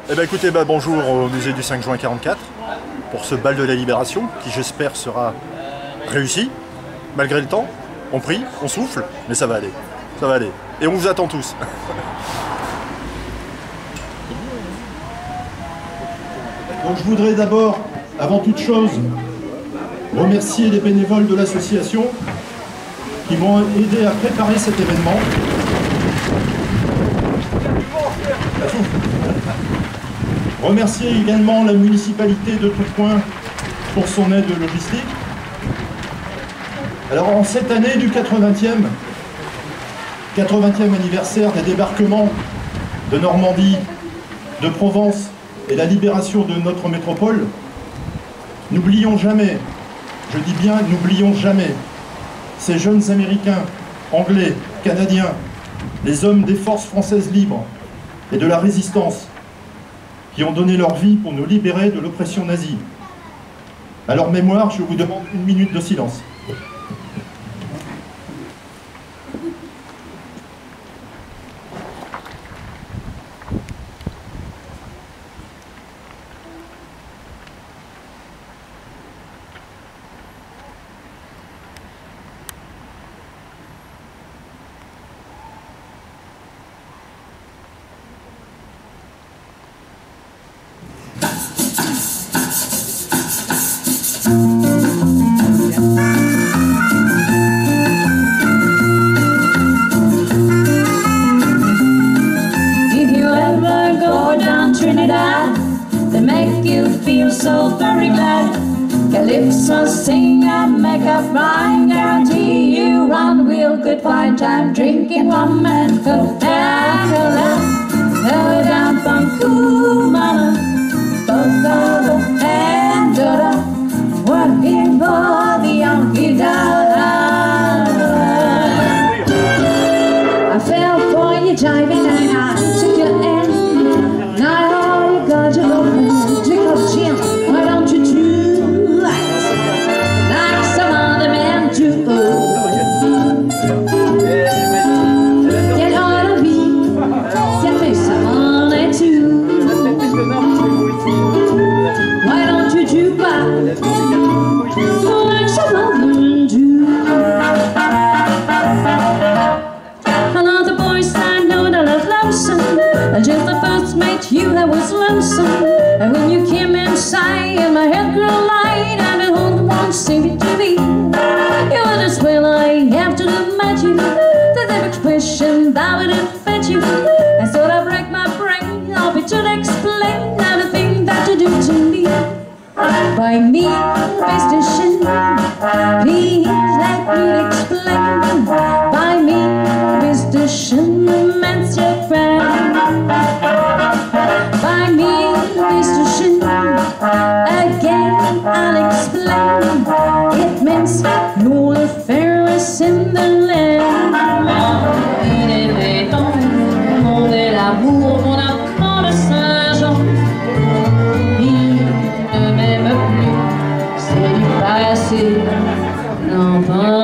Eh bien écoutez, bonjour au musée du 5 juin 44 pour ce bal de la Libération qui j'espère sera réussi. Malgré le temps, on prie, on souffle, mais ça va aller. Ça va aller. Et on vous attend tous. Donc je voudrais d'abord, avant toute chose, remercier les bénévoles de l'association qui m'ont aidé à préparer cet événement. Remercier également la municipalité de Tourcoing pour son aide logistique. Alors en cette année du 80e anniversaire des débarquements de Normandie, de Provence et la libération de notre métropole, n'oublions jamais, je dis bien n'oublions jamais, ces jeunes Américains, Anglais, Canadiens, les hommes des forces françaises libres et de la résistance qui ont donné leur vie pour nous libérer de l'oppression nazie. À leur mémoire, je vous demande 1 minute de silence. They make you feel so very glad. Calypso sing and make a rhyme. Guarantee you one real good fine time. Drinking rum and Coca-Cola. Go down from Kumama, Bogobo and Dora. Working for the Yankee dollar. I fell for you jiving and I took your hand. Now you got your girlfriend, drink up gin. Why don't you do like some other men do? Get on a beat, get me some money too. Why don't you do like some other men do? Another boys I know that love lonesome. Just the first met you, I was lonesome. And when you came inside, my head grew light, and the whole world seemed to be. You were the spell I have to have met you. The expression that would have fed you. I thought I'd break my brain, I'll be to explain everything that you do to me. By me, Mr. Shin, please let me explain. By me, Mr. Shin, the man's your friend. By me, Mr. Shin, again I'll explain. It means you're the fairest in the land. Il était temps de l'amour, mon enfant de Saint-Jean. Il ne m'aime plus, c'est du passé, l'enfant